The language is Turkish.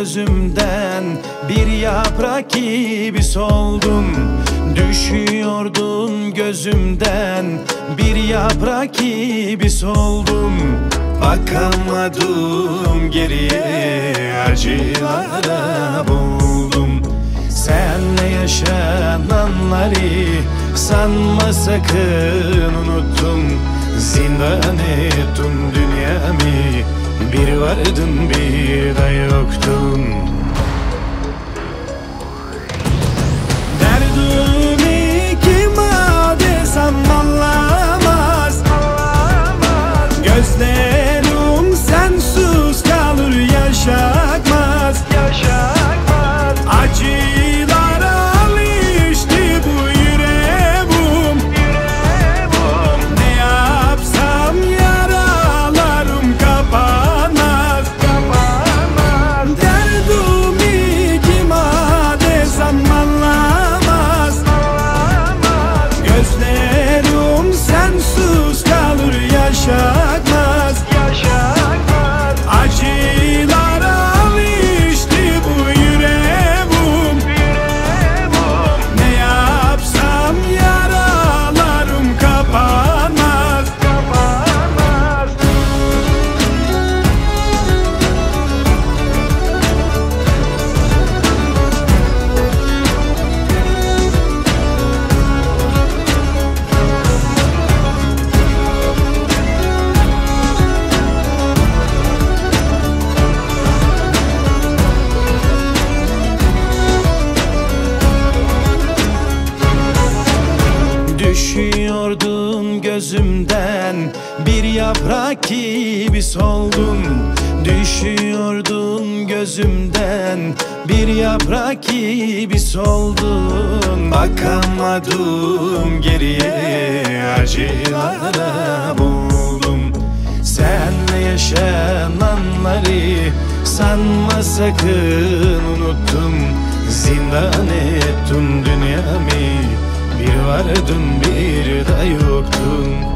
gözümden, bir yaprak gibi soldun. Düşüyordun gözümden, bir yaprak gibi soldun. Bakamadım geriye, acılara boğuldum. Senle yaşananları sanma sakın unuttum. Zindan ettin dünyamı, bir vardın bir de yoktun. Derdimi kime desem anlamaz. Gözlerim sensiz kalır, yaşatmaz. Acılara alıştı bu yüreğim. Ne yapsam yaralarım kapanmaz. Derdimi kime desem anlamaz. Gözlerim sensiz kalır, yaşatmaz. Acılara alıştı bu yüreğim. Ne yapsam yaralarım kapanmaz. Düşüyordun gözümden, bir yaprak gibi soldun. Düşüyordun gözümden, bir yaprak gibi soldun. Bakamadım geriye, acılara boğuldum. Senle yaşananları sanma sakın unuttum. Zindan ettin dünyamı, bir vardın bir de yoktun.